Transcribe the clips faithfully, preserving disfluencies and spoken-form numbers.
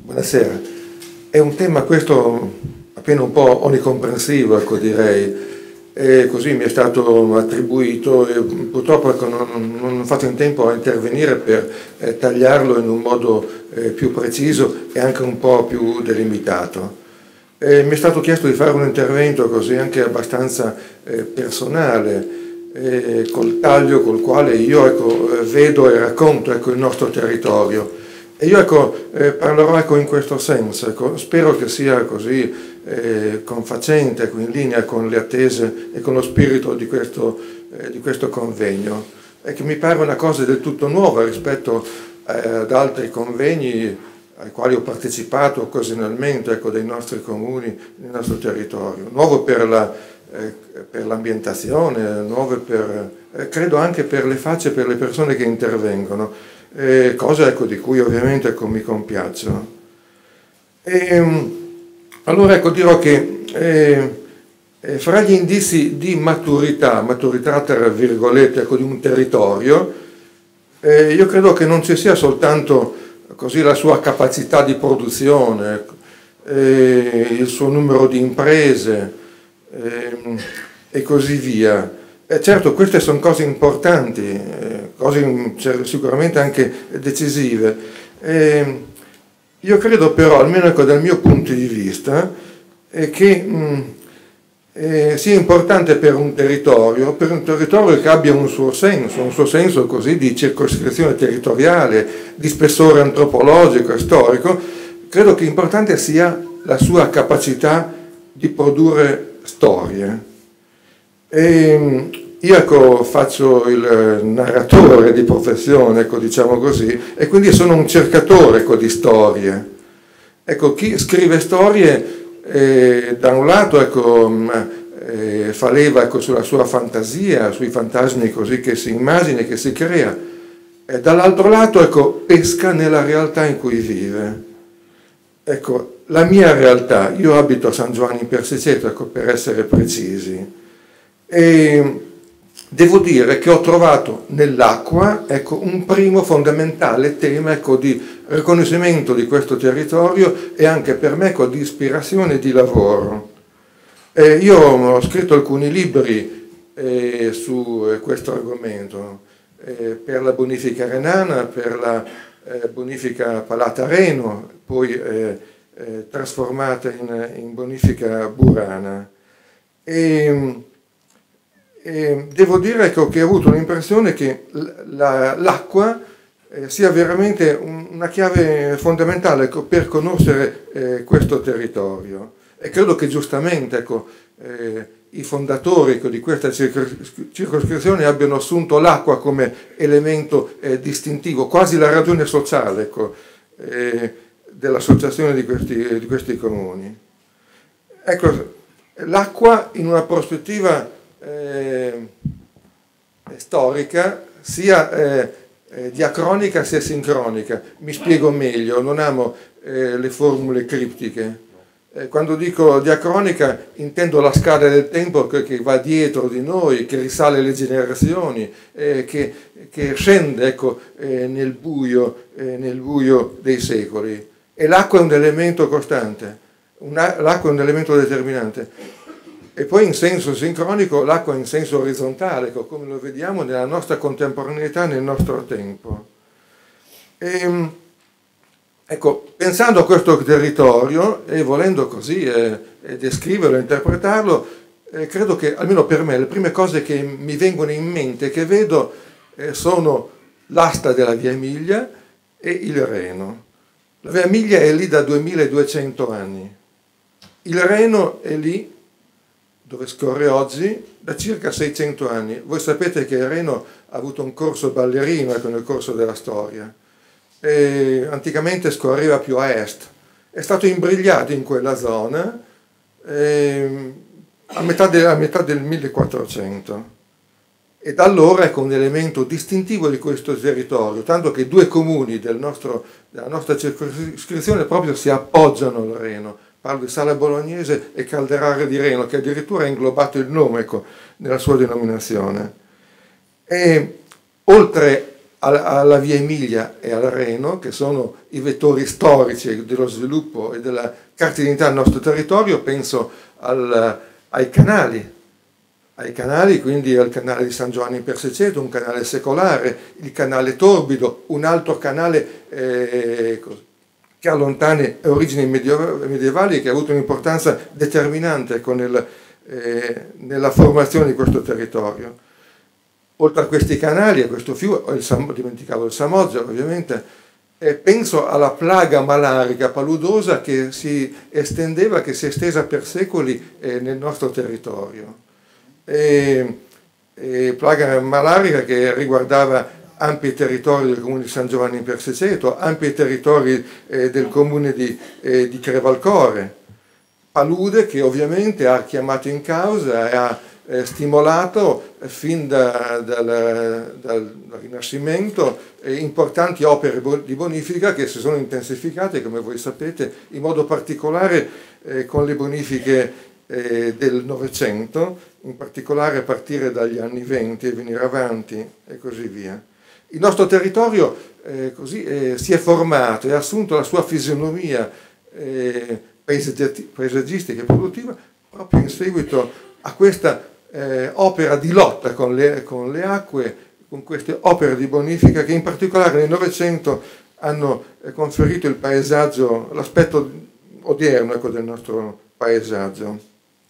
Buonasera. È un tema questo appena un po' onnicomprensivo, ecco, direi. E così mi è stato attribuito e purtroppo ecco, non, non ho fatto in tempo a intervenire per eh, tagliarlo in un modo eh, più preciso e anche un po' più delimitato. E mi è stato chiesto di fare un intervento così anche abbastanza eh, personale, eh, col taglio col quale io ecco, vedo e racconto ecco, il nostro territorio. E io ecco, eh, parlerò ecco, in questo senso, ecco, spero che sia così eh, confacente, ecco, in linea con le attese e con lo spirito di questo, eh, di questo convegno, e che mi pare una cosa del tutto nuova rispetto eh, ad altri convegni ai quali ho partecipato occasionalmente ecco, dei nostri comuni, nel nostro territorio. Nuovo per la, eh, per l'ambientazione, nuovo per, eh, credo anche per le facce, per le persone che intervengono. Eh, cosa ecco, di cui ovviamente ecco, mi compiaccio. E, allora ecco, dirò che eh, eh, fra gli indizi di maturità, maturità tra virgolette, ecco, di un territorio, eh, io credo che non ci sia soltanto così la sua capacità di produzione, ecco, eh, il suo numero di imprese eh, e così via. Eh, certo, queste sono cose importanti, eh, cose sicuramente anche decisive. Eh, io credo però, almeno ecco, dal mio punto di vista, eh, che mh, eh, sia importante per un territorio, per un territorio che abbia un suo senso, un suo senso così di circoscrizione territoriale, di spessore antropologico e storico, credo che importante sia la sua capacità di produrre storie. E io ecco, faccio il narratore di professione, ecco, diciamo così, e quindi sono un cercatore ecco, di storie. Ecco, chi scrive storie, eh, da un lato ecco, eh, fa leva ecco, sulla sua fantasia, sui fantasmi così che si immagina, che si crea, e dall'altro lato ecco, pesca nella realtà in cui vive. Ecco, la mia realtà, io abito a San Giovanni in Persiceto, ecco, per essere precisi. E devo dire che ho trovato nell'acqua ecco, un primo fondamentale tema ecco, di riconoscimento di questo territorio e anche per me ecco, di ispirazione e di lavoro. E io ho scritto alcuni libri eh, su eh, questo argomento, eh, per la bonifica renana, per la eh, bonifica Palata Reno, poi eh, eh, trasformata in, in bonifica burana. E, E devo dire ecco, che ho avuto l'impressione che l'acqua eh, sia veramente un, una chiave fondamentale ecco, per conoscere eh, questo territorio, e credo che giustamente ecco, eh, i fondatori ecco, di questa circoscrizione abbiano assunto l'acqua come elemento eh, distintivo, quasi la ragione sociale ecco, eh, dell'associazione di questi, di questi comuni. Ecco, l'acqua in una prospettiva Eh, storica, sia eh, eh, diacronica sia sincronica. Mi spiego meglio, non amo eh, le formule criptiche. Eh, quando dico diacronica intendo la scala del tempo che, che va dietro di noi, che risale le generazioni, eh, che, che scende ecco, eh, nel buio, eh, nel buio dei secoli. E l'acqua è un elemento costante, l'acqua è un elemento determinante. E poi in senso sincronico l'acqua in senso orizzontale, come lo vediamo nella nostra contemporaneità, nel nostro tempo. E, ecco, pensando a questo territorio e volendo così eh, descriverlo, interpretarlo, eh, credo che, almeno per me, le prime cose che mi vengono in mente, che vedo, eh, sono l'asta della Via Emilia e il Reno. La Via Emilia è lì da duemiladuecento anni. Il Reno è lì dove scorre oggi, da circa seicento anni. Voi sapete che il Reno ha avuto un corso ballerino ecco, nel corso della storia. E anticamente scorreva più a est. È stato imbrigliato in quella zona eh, a, metà de, a metà del millequattrocento. E da allora è un elemento distintivo di questo territorio, tanto che due comuni del nostro, della nostra circoscrizione proprio si appoggiano al Reno. Parlo di Sala Bolognese e Calderare di Reno, che addirittura ha inglobato il nome ecco, nella sua denominazione. E oltre alla Via Emilia e al Reno, che sono i vettori storici dello sviluppo e della carta d'identità del nostro territorio, penso al, ai canali, ai canali, quindi al canale di San Giovanni in Persiceto, un canale secolare, il canale Torbido, un altro canale eh, che ha lontane origini medievali e che ha avuto un'importanza determinante con il, eh, nella formazione di questo territorio. Oltre a questi canali, a questo fiume, il Sam, dimenticavo il Samoggia ovviamente, eh, penso alla plaga malarica paludosa che si estendeva, che si è estesa per secoli eh, nel nostro territorio. E, e plaga malarica che riguardava ampi territori del comune di San Giovanni in Persiceto, ampi territori eh, del comune di, eh, di Crevalcore, palude che ovviamente ha chiamato in causa e ha eh, stimolato eh, fin da, dal, dal Rinascimento eh, importanti opere di bonifica che si sono intensificate, come voi sapete, in modo particolare eh, con le bonifiche eh, del Novecento, in particolare a partire dagli anni venti e venire avanti e così via. Il nostro territorio eh, così, eh, si è formato e ha assunto la sua fisionomia eh, paesaggistica e produttiva proprio in seguito a questa eh, opera di lotta con le, con le acque, con queste opere di bonifica che in particolare nel Novecento hanno eh, conferito il paesaggio, l'aspetto odierno ecco, del nostro paesaggio.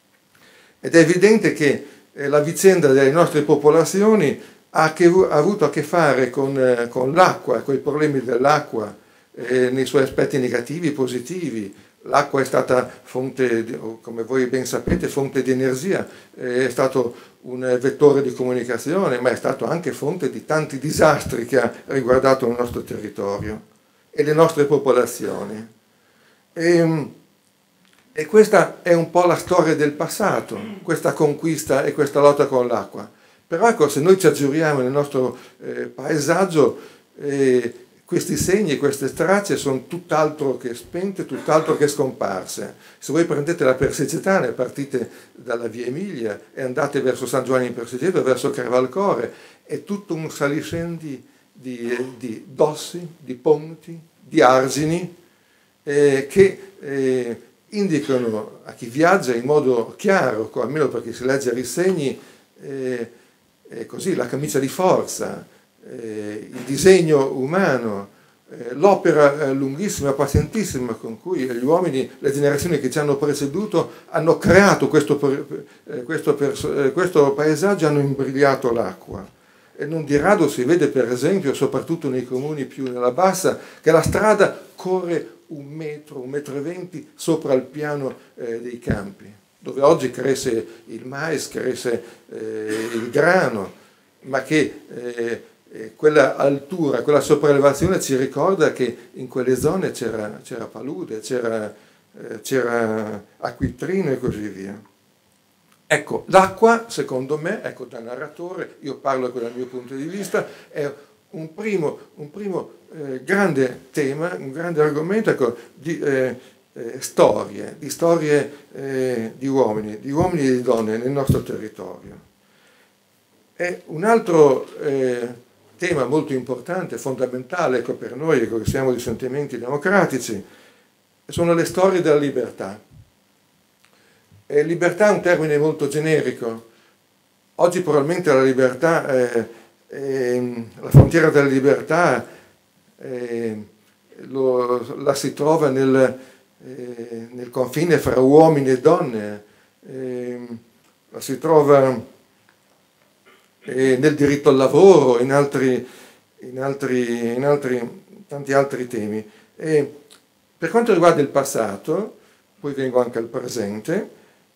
Ed è evidente che eh, la vicenda delle nostre popolazioni ha, che, ha avuto a che fare con, eh, con l'acqua, con i problemi dell'acqua, eh, nei suoi aspetti negativi e positivi. L'acqua è stata fonte, di, come voi ben sapete, fonte di energia, eh, è stato un vettore di comunicazione, ma è stato anche fonte di tanti disastri che ha riguardato il nostro territorio e le nostre popolazioni. E, e questa è un po' la storia del passato, questa conquista e questa lotta con l'acqua. Però ecco, se noi ci aggiriamo nel nostro eh, paesaggio, eh, questi segni, queste tracce sono tutt'altro che spente, tutt'altro che scomparse. Se voi prendete la Persicetana e partite dalla Via Emilia e andate verso San Giovanni in Persiceto, verso Crevalcore, è tutto un saliscendi di, di dossi, di ponti, di argini, eh, che eh, indicano a chi viaggia in modo chiaro, almeno perché si legge ai segni, eh, eh, così, la camicia di forza, eh, il disegno umano, eh, l'opera eh, lunghissima, pazientissima con cui gli uomini, le generazioni che ci hanno preceduto, hanno creato questo, eh, questo, eh, questo paesaggio, hanno imbrigliato l'acqua. E non di rado si vede, per esempio, soprattutto nei comuni più nella bassa, che la strada corre un metro, un metro e venti sopra il piano eh, dei campi, dove oggi cresce il mais, cresce eh, il grano, ma che eh, eh, quella altura, quella sopraelevazione ci ricorda che in quelle zone c'era, c'era palude, c'era, eh, c'era acquitrino e così via. Ecco, l'acqua, secondo me, ecco, da narratore, io parlo dal mio punto di vista, è un primo, un primo eh, grande tema, un grande argomento ecco, di eh, eh, storie, di storie eh, di uomini, di uomini e di donne nel nostro territorio. E un altro eh, tema molto importante, fondamentale ecco, per noi ecco, che siamo di sentimenti democratici, sono le storie della libertà. E libertà è un termine molto generico. Oggi probabilmente la libertà, eh, eh, la frontiera della libertà eh, lo, la si trova nel, eh, nel confine fra uomini e donne, eh, la si trova eh, nel diritto al lavoro, in altri, in altri, in altri, tanti altri temi. E per quanto riguarda il passato, poi vengo anche al presente,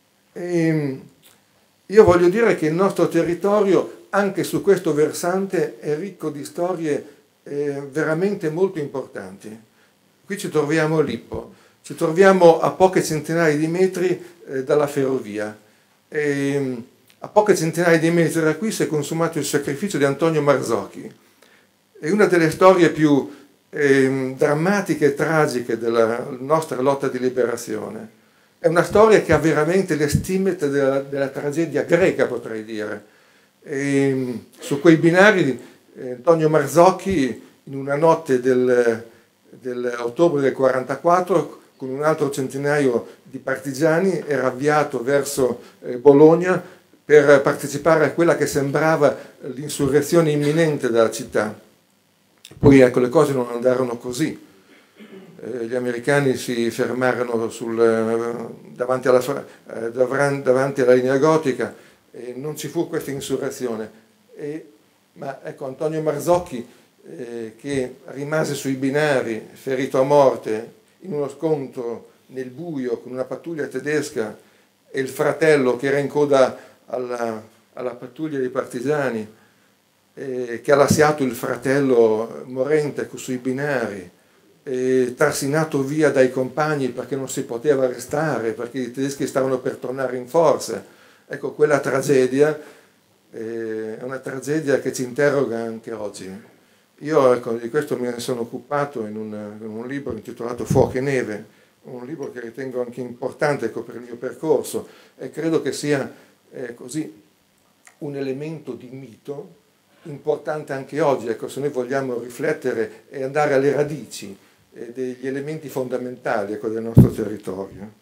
e io voglio dire che il nostro territorio anche su questo versante è ricco di storie eh, veramente molto importanti. Qui ci troviamo a Lippo, ci troviamo a poche centinaia di metri eh, dalla ferrovia. E, a poche centinaia di metri da qui si è consumato il sacrificio di Antonio Marzocchi. È una delle storie più eh, drammatiche e tragiche della nostra lotta di liberazione. È una storia che ha veramente le stimmete della, della tragedia greca, potrei dire. E, su quei binari Eh, Antonio Marzocchi, in una notte del, del ottobre del quarantaquattro, con un altro centinaio di partigiani, era avviato verso eh, Bologna per partecipare a quella che sembrava l'insurrezione imminente della città. Poi ecco, le cose non andarono così. Eh, gli americani si fermarono sul, eh, davanti, alla, eh, davanti alla linea gotica e non ci fu questa insurrezione. E, ma ecco, Antonio Marzocchi, eh, che rimase sui binari, ferito a morte, in uno scontro nel buio con una pattuglia tedesca, e il fratello che era in coda alla, alla pattuglia dei partigiani, eh, che ha lasciato il fratello morente sui binari, eh, tarsinato via dai compagni perché non si poteva restare, perché i tedeschi stavano per tornare in forza. Ecco, quella tragedia eh, è una tragedia che ci interroga anche oggi. Io ecco, di questo mi sono occupato in un, in un libro intitolato Fuoco e Neve, un libro che ritengo anche importante ecco, per il mio percorso, e credo che sia eh, così un elemento di mito importante anche oggi, ecco, se noi vogliamo riflettere e andare alle radici eh, degli elementi fondamentali ecco, del nostro territorio.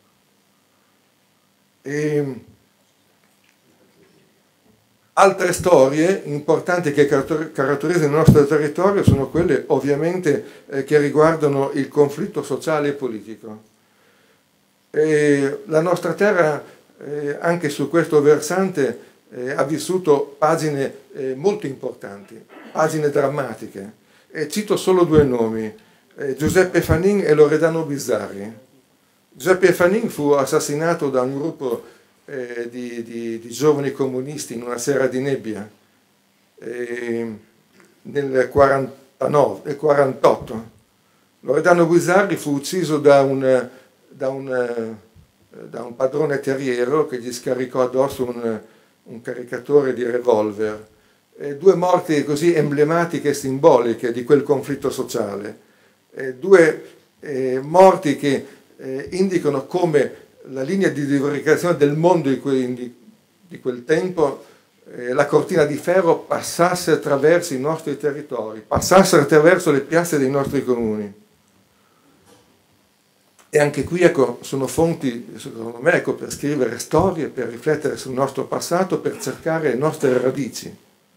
E altre storie importanti che caratterizzano il nostro territorio sono quelle ovviamente eh, che riguardano il conflitto sociale e politico. E la nostra terra eh, anche su questo versante eh, ha vissuto pagine eh, molto importanti, pagine drammatiche. E cito solo due nomi, eh, Giuseppe Fanin e Loredano Bizzarri. Giuseppe Fanin fu assassinato da un gruppo eh, di, di, di giovani comunisti in una sera di nebbia eh, nel quarantanove, nel quarantotto. Loredano Bizzarri fu ucciso da un, da un, da un padrone terriero che gli scaricò addosso un, un caricatore di revolver. Eh, due morti così emblematiche e simboliche di quel conflitto sociale. Eh, due eh, morti che eh, indicano come la linea di divaricazione del mondo di quel, di, di quel tempo, eh, la cortina di ferro passasse attraverso i nostri territori, passasse attraverso le piazze dei nostri comuni. E anche qui ecco, sono fonti, secondo me, ecco, per scrivere storie, per riflettere sul nostro passato, per cercare le nostre radici.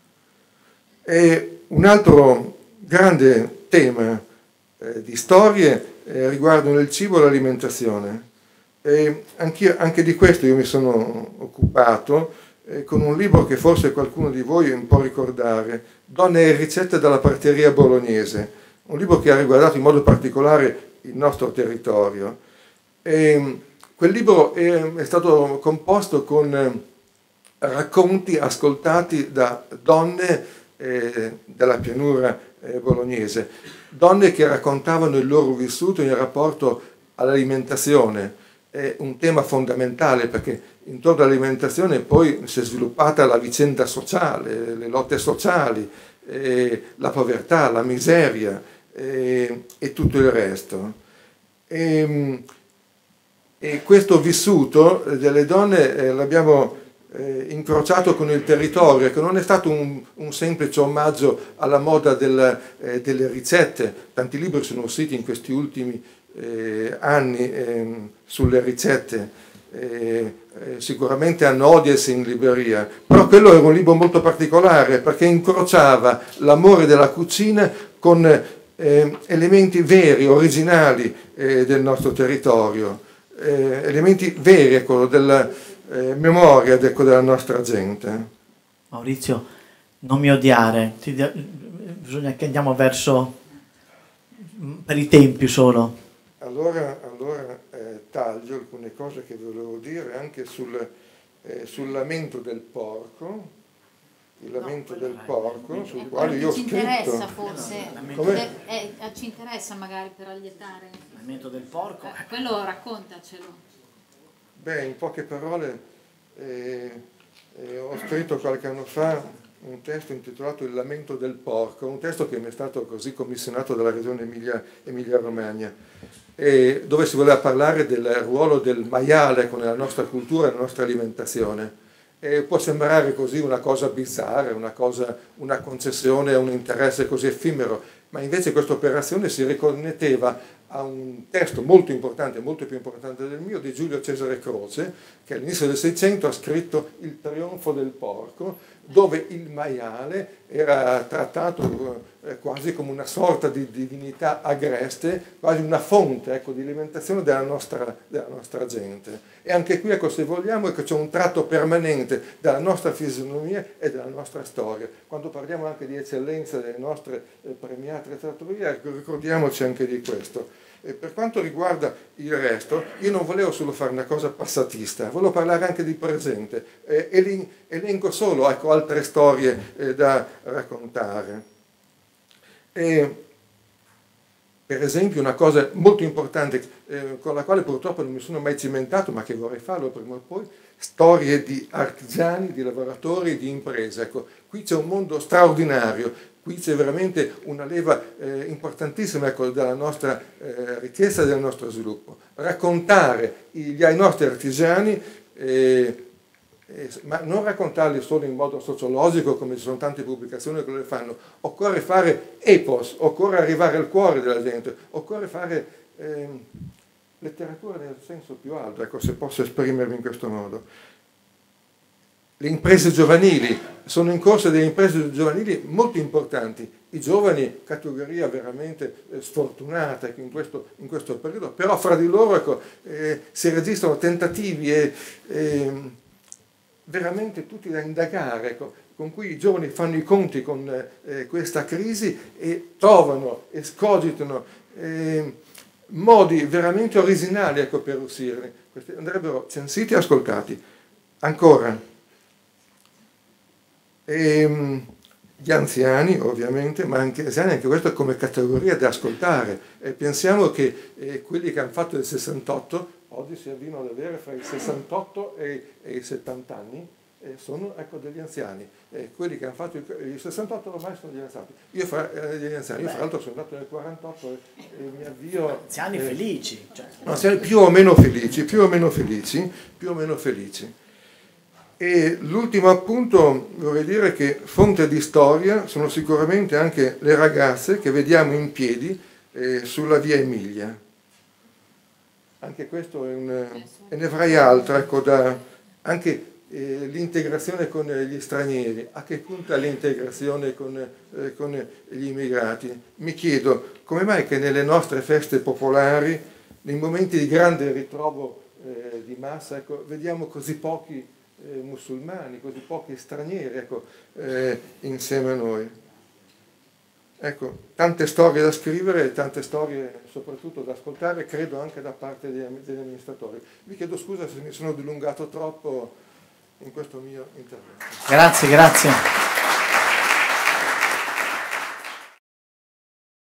E un altro grande tema eh, di storie eh, riguardano il cibo e l'alimentazione. E anche, anche di questo io mi sono occupato eh, con un libro che forse qualcuno di voi può ricordare, Donne e ricette dalla parteria bolognese, un libro che ha riguardato in modo particolare il nostro territorio. E quel libro è, è stato composto con racconti ascoltati da donne eh, della pianura eh, bolognese, donne che raccontavano il loro vissuto in rapporto all'alimentazione. È un tema fondamentale perché intorno all'alimentazione poi si è sviluppata la vicenda sociale, le lotte sociali, eh, la povertà, la miseria eh, e tutto il resto. E, e questo vissuto delle donne eh, l'abbiamo eh, incrociato con il territorio, che non è stato un, un semplice omaggio alla moda del, eh, delle ricette. Tanti libri sono usciti in questi ultimi eh, anni eh, sulle ricette, eh, eh, sicuramente hanno audience in libreria, però quello era un libro molto particolare perché incrociava l'amore della cucina con eh, elementi veri, originali eh, del nostro territorio, eh, elementi veri, ecco, della eh, memoria ecco, della nostra gente. Maurizio, non mi odiare, ti, bisogna che andiamo verso, per i tempi solo. Allora, allora eh, taglio alcune cose che volevo dire anche sul, eh, sul lamento del porco, il lamento no, del porco, sul quale io ho scritto. Ci interessa forse, Come? Eh, eh, ci interessa magari per allietare. Il lamento del porco? Eh, quello raccontacelo. Beh, in poche parole, eh, eh, ho scritto qualche anno fa un testo intitolato Il lamento del porco, un testo che mi è stato così commissionato dalla regione Emilia, Emilia-Romagna, e dove si voleva parlare del ruolo del maiale nella nostra cultura e nella nostra alimentazione. E può sembrare così una cosa bizzarra, una, cosa, una concessione, un interesse così effimero, ma invece questa operazione si riconnetteva a un testo molto importante, molto più importante del mio, di Giulio Cesare Croce, che all'inizio del Seicento ha scritto Il trionfo del porco, dove il maiale era trattato eh, quasi come una sorta di divinità agreste, quasi una fonte, ecco, di alimentazione della nostra, della nostra gente. E anche qui, ecco, se vogliamo, ecco, c'è un tratto permanente della nostra fisionomia e della nostra storia. Quando parliamo anche di eccellenza delle nostre eh, premiate trattorie, ecco, ricordiamoci anche di questo. E per quanto riguarda il resto, io non volevo solo fare una cosa passatista, volevo parlare anche di presente, eh, e elenco solo, ecco, altre storie eh, da raccontare. E, per esempio, una cosa molto importante eh, con la quale purtroppo non mi sono mai cimentato, ma che vorrei farlo prima o poi, storie di artigiani, di lavoratori, di imprese. Ecco, qui c'è un mondo straordinario. Qui c'è veramente una leva eh, importantissima, ecco, della nostra eh, ricchezza e del nostro sviluppo. Raccontare gli, ai nostri artigiani, eh, eh, ma non raccontarli solo in modo sociologico, come ci sono tante pubblicazioni che lo fanno. Occorre fare epos, occorre arrivare al cuore della gente, occorre fare eh, letteratura nel senso più alto, ecco, se posso esprimermi in questo modo. Le imprese giovanili, sono in corso delle imprese giovanili molto importanti, i giovani, categoria veramente eh, sfortunata in questo, in questo periodo, però fra di loro, ecco, eh, si registrano tentativi e, eh, veramente tutti da indagare, ecco, con cui i giovani fanno i conti con eh, questa crisi e trovano, escogitano eh, modi veramente originali, ecco, per uscirne. Questi andrebbero censiti e ascoltati. Ancora. E, gli anziani ovviamente, ma anche gli anziani, anche questo come categoria da ascoltare. E pensiamo che eh, quelli che hanno fatto il sessantotto oggi si avviano ad avere fra i sessantotto e, e i settanta anni, eh, sono, ecco, degli anziani. E quelli che hanno fatto il, il sessantotto ormai sono degli anziani. Io fra, eh, degli anziani, io fra l'altro sono andato nel quarantotto e, e mi avvio... Anziani eh, felici. Cioè. Anziani più o meno felici, più o meno felici, più o meno felici. E l'ultimo appunto vorrei dire che fonte di storia sono sicuramente anche le ragazze che vediamo in piedi eh, sulla via Emilia. Anche questo è un, e ne avrai altro, ecco, da, anche eh, l'integrazione con gli stranieri. A che punto è l'integrazione con, eh, con gli immigrati? Mi chiedo come mai che nelle nostre feste popolari, nei momenti di grande ritrovo eh, di massa, ecco, vediamo così pochi Eh, musulmani, così pochi stranieri, ecco, eh, insieme a noi. Ecco, tante storie da scrivere, tante storie soprattutto da ascoltare, credo anche da parte degli, degli amministratori. Vi chiedo scusa se mi sono dilungato troppo in questo mio intervento. Grazie, grazie.